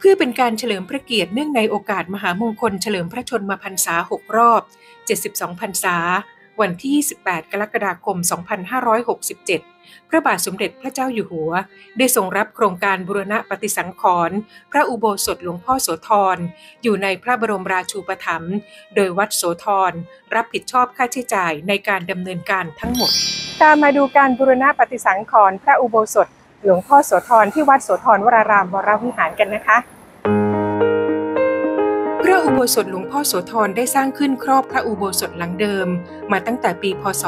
พื่อเป็นการเฉลิมพระเกียรติเนื่องในโอกาสมหามงคลเฉลิมพระชนมพรรษา6 รอบ 72 พรรษาวันที่ 28 กรกฎาคม 2567 พระบาทสมเด็จพระเจ้าอยู่หัวได้ทรงรับโครงการบูรณะปฏิสังขรณ์พระอุโบสถหลวงพ่อโสธรอยู่ในพระบรมราชูปถัมภ์โดยวัดโสธรรับผิดชอบค่าใช้จ่ายในการดำเนินการทั้งหมดตามมาดูการบูรณะปฏิสังขรณ์พระอุโบสถหลวงพ่อโสธรที่วัดโสธรวรารามวรวิหารกันนะคะพระอุโบสถหลวงพ่อโสธรได้สร้างขึ้นครอบพระอุโบสถหลังเดิมมาตั้งแต่ปีพ.ศ.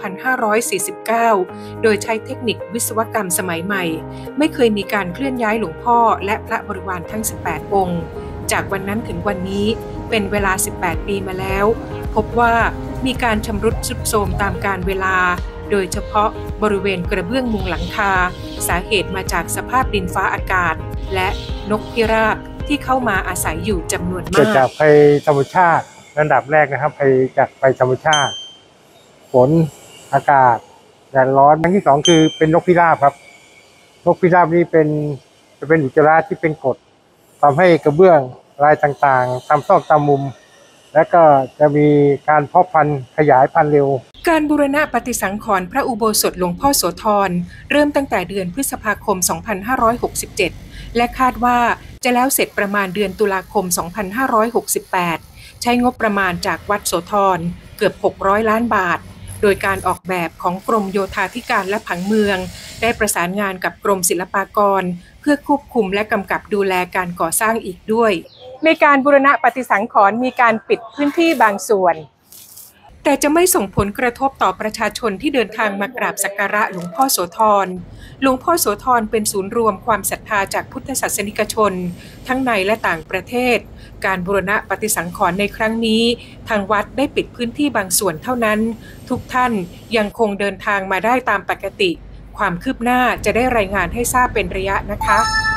2549 โดยใช้เทคนิควิศวกรรมสมัยใหม่ไม่เคยมีการเคลื่อนย้ายหลวงพ่อและพระบริวารทั้ง 18 องค์จากวันนั้นถึงวันนี้เป็นเวลา 18 ปีมาแล้วพบว่ามีการชำรุดทรุดโทรมตามกาลเวลาโดยเฉพาะบริเวณกระเบื้องมุงหลังคาสาเหตุมาจากสภาพดินฟ้าอากาศและนกพิราบที่เข้ามาอาศัยอยู่จำนวนมากเกิดจากภัยธรรมชาติระดับแรกนะครับภัยจากภัยธรรมชาติฝนอากาศแดดร้อนอันที่สองคือเป็นนกพิราบครับนกพิราบนี่จะเป็นอุจจาระที่เป็นกรดทำให้กระเบื้องลายต่างๆตามซอกตามมุมและก็จะมีการเพาะพันธุ์ขยายพันธุ์เร็วการบูรณะปฏิสังขรณ์พระอุโบสถหลวงพ่อโสธรเริ่มตั้งแต่เดือนพฤษภาคม 2567 และคาดว่าจะแล้วเสร็จประมาณเดือนตุลาคม 2568 ใช้งบประมาณจากวัดโสธรเกือบ 600 ล้านบาทโดยการออกแบบของกรมโยธาธิการและผังเมืองได้ประสานงานกับกรมศิลปากรเพื่อควบคุมและกำกับดูแลการก่อสร้างอีกด้วยในการบูรณะปฏิสังขรณ์มีการปิดพื้นที่บางส่วนแต่จะไม่ส่งผลกระทบต่อประชาชนที่เดินทางมากราบสักการะหลวงพ่อโสธรหลวงพ่อโสธรเป็นศูนย์รวมความศรัทธาจากพุทธศาสนิกชนทั้งในและต่างประเทศการบูรณะปฏิสังขรณ์ในครั้งนี้ทางวัดได้ปิดพื้นที่บางส่วนเท่านั้นทุกท่านยังคงเดินทางมาได้ตามปกติความคืบหน้าจะได้รายงานให้ทราบเป็นระยะนะคะ